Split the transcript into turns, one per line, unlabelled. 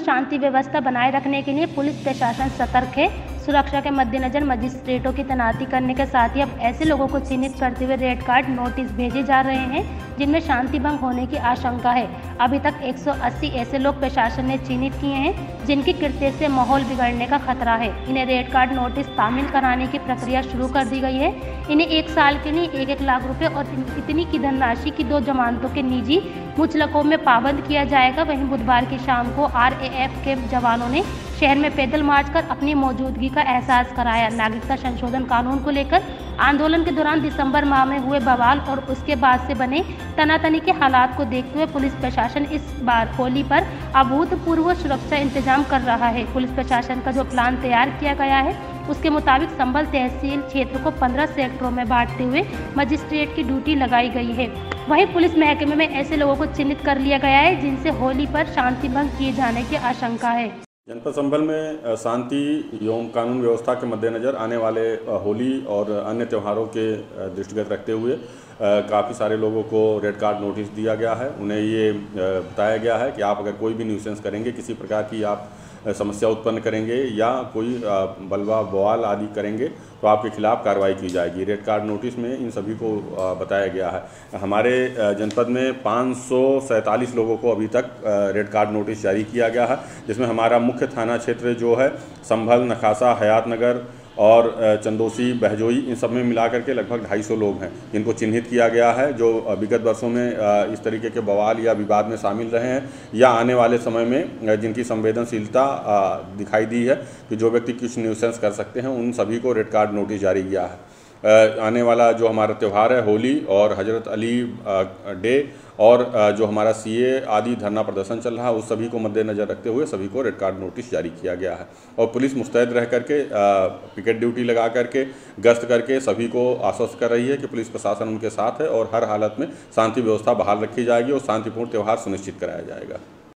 शांति व्यवस्था बनाए रखने के लिए पुलिस प्रशासन सतर्क है। सुरक्षा के मद्देनजर मजिस्ट्रेटों की तैनाती करने के साथ ही अब ऐसे लोगों को चिन्हित करते हुए रेड कार्ड नोटिस भेजे जा रहे हैं जिनमें शांति भंग होने की आशंका है। अभी तक 180 ऐसे लोग प्रशासन ने चिन्हित किए हैं जिनकी कृत्य से माहौल बिगड़ने का खतरा है। इन्हें रेड कार्ड नोटिस तामील कराने की प्रक्रिया शुरू कर दी गई है। इन्हें 1 साल के लिए 1-1 लाख रुपए और इतनी की धनराशि की 2 जमानतों के निजी मुचलकों में पाबंद किया जाएगा। वहीं बुधवार की शाम को RAF के जवानों ने शहर में पैदल मार्च कर अपनी मौजूदगी का एहसास कराया। नागरिकता संशोधन कानून को लेकर आंदोलन के दौरान दिसंबर माह में हुए बवाल और उसके बाद से बने तनातनी के हालात को देखते हुए पुलिस प्रशासन इस बार होली पर अभूतपूर्व सुरक्षा इंतजाम कर रहा है। पुलिस प्रशासन का जो प्लान तैयार किया गया है उसके मुताबिक संभल तहसील क्षेत्र को 15 सेक्टरों में बांटते हुए मजिस्ट्रेट की ड्यूटी लगाई गई है। वहीं पुलिस महकमे में ऐसे लोगों को चिन्हित कर लिया गया है जिनसे होली पर शांति भंग किए जाने की आशंका है।
जनपद संभल में शांति एवं कानून व्यवस्था के मद्देनज़र आने वाले होली और अन्य त्योहारों के दृष्टिगत रखते हुए काफ़ी सारे लोगों को रेड कार्ड नोटिस दिया गया है। उन्हें ये बताया गया है कि आप अगर कोई भी न्यूसेंस करेंगे, किसी प्रकार की आप समस्या उत्पन्न करेंगे या कोई बलवा बवाल आदि करेंगे तो आपके खिलाफ कार्रवाई की जाएगी। रेड कार्ड नोटिस में इन सभी को बताया गया है। हमारे जनपद में 547 लोगों को अभी तक रेड कार्ड नोटिस जारी किया गया है, जिसमें हमारा मुख्य थाना क्षेत्र जो है संभल, नखासा, हयातनगर और चंदोसी, बहजोई, इन सब में मिलाकर के लगभग 250 लोग हैं जिनको चिन्हित किया गया है, जो विगत वर्षों में इस तरीके के बवाल या विवाद में शामिल रहे हैं या आने वाले समय में जिनकी संवेदनशीलता दिखाई दी है कि जो व्यक्ति कुछ न्यूसेंस कर सकते हैं, उन सभी को रेड कार्ड नोटिस जारी किया है। आने वाला जो हमारा त्यौहार है होली और हजरत अली डे और जो हमारा CA आदि धरना प्रदर्शन चल रहा है, उस सभी को मद्देनज़र रखते हुए सभी को रेड कार्ड नोटिस जारी किया गया है। और पुलिस मुस्तैद रह करके पिकेट ड्यूटी लगा करके गश्त करके सभी को आश्वस्त कर रही है कि पुलिस प्रशासन उनके साथ है और हर हालत में शांति व्यवस्था बहाल रखी जाएगी और शांतिपूर्ण त्यौहार सुनिश्चित कराया जाएगा।